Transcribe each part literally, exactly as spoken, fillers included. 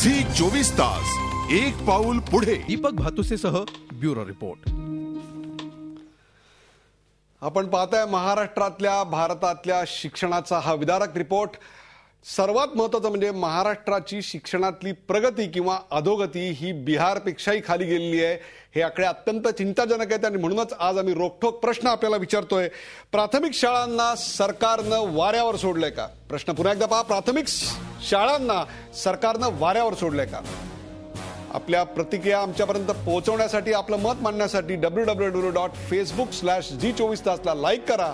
Zee चोवीस तास एक पाऊल पुढे. दीपक भातुसेसह ब्युरो रिपोर्ट. आपण पाहताय महाराष्ट्रातल्या भारतातल्या शिक्षणाचा हा विदारक रिपोर्ट. सर्वात महत्त्वाचं म्हणजे महाराष्ट्राची शिक्षणातली प्रगती किंवा अधोगती ही बिहारपेक्षाही खाली गेलेली आहे. हे आकडे अत्यंत चिंताजनक आहेत आणि म्हणूनच आज आम्ही रोखठोक प्रश्न आपल्याला विचारतोय. प्राथमिक शाळांना सरकारनं वाऱ्यावर सोडलंय का? प्रश्न पुन्हा एकदा पहा. प्राथमिक शाळांना सरकारनं वाऱ्यावर सोडलंय का? आपल्या प्रतिक्रिया आमच्यापर्यंत पोहोचवण्यासाठी, आपलं मत मांडण्यासाठी W W W dot Facebook slash Zee चोवीस तासला लाईक करा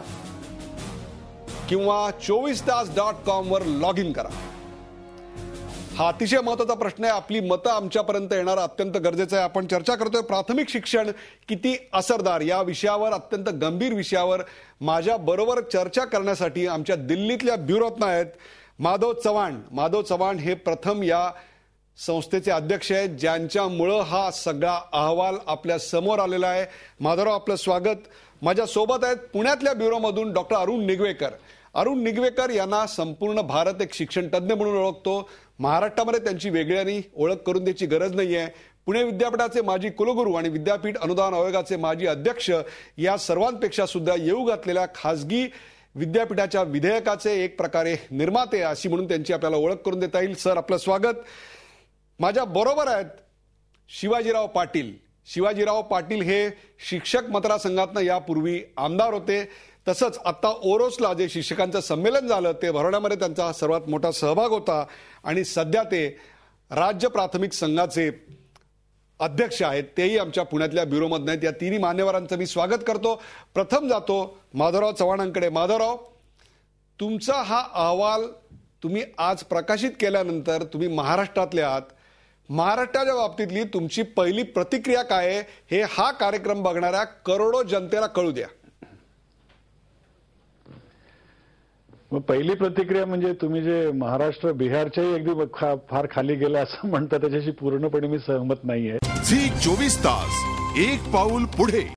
किंवा चोवीस तास डॉट कॉम वर लॉग इन करा. हा अतिशय महत्वाचा प्रश्न आहे. आपली मतं आमच्यापर्यंत येणं अत्यंत गरजेचं आहे. आपण चर्चा करतोय प्राथमिक शिक्षण किती असरदार या विषयावर, अत्यंत गंभीर विषयावर. माझ्या बरोबर चर्चा करण्यासाठी आमच्या दिल्लीतल्या ब्युरोतनं आहेत माधव चव्हाण. माधव चव्हाण हे प्रथम या संस्थेचे अध्यक्ष आहेत ज्यांच्यामुळं हा सगळा अहवाल आपल्या समोर आलेला आहे. माधवराव, आपलं स्वागत. माझ्या सोबत आहेत पुण्यातल्या ब्युरोमधून डॉक्टर अरुण निगवेकर. अरुण निगवेकर यांना संपूर्ण भारत एक शिक्षण तज्ज्ञ म्हणून ओळखतो. महाराष्ट्रामध्ये त्यांची वेगळ्यानी ओळख करून द्यायची गरज नाहीये. पुणे विद्यापीठाचे माजी कुलगुरू आणि विद्यापीठ अनुदान आयोगाचे माजी अध्यक्ष या सर्वांपेक्षा सुद्धा येऊ घातलेल्या खासगी विद्यापीठाच्या विधेयकाचे एक प्रकारे निर्माते अशी म्हणून त्यांची आपल्याला ओळख करून देता येईल. सर, आपलं स्वागत. माझ्या बरोबर आहेत शिवाजीराव पाटील. शिवाजीराव पाटील हे शिक्षक मतदारसंघातनं यापूर्वी आमदार होते. तसंच आता ओरोसला जे शिक्षकांचं संमेलन झालं ते भरवण्यामध्ये त्यांचा सर्वात मोठा सहभाग होता आणि सध्या ते राज्य प्राथमिक संघाचे अध्यक्ष आहेत. तेही आमच्या पुण्यातल्या ब्युरोमधून आहेत. या तिन्ही मान्यवरांचं मी स्वागत करतो. प्रथम जातो माधवराव चव्हाणांकडे. माधवराव, तुमचा हा अहवाल तुम्ही आज प्रकाशित केल्यानंतर तुम्ही महाराष्ट्रातले आहात. महाराष्ट्राच्या बाबतीतली तुमची पहिली प्रतिक्रिया काय आहे हे हा कार्यक्रम बघणाऱ्या करोडो जनतेला कळू द्या. मग पहिली प्रतिक्रिया म्हणजे तुम्ही जे महाराष्ट्र बिहारच्याही अगदी फार खाली गेलं असं म्हणता त्याच्याशी पूर्णपणे मी सहमत नाहीये. झी चोवीस तास एक पाऊल पुढे.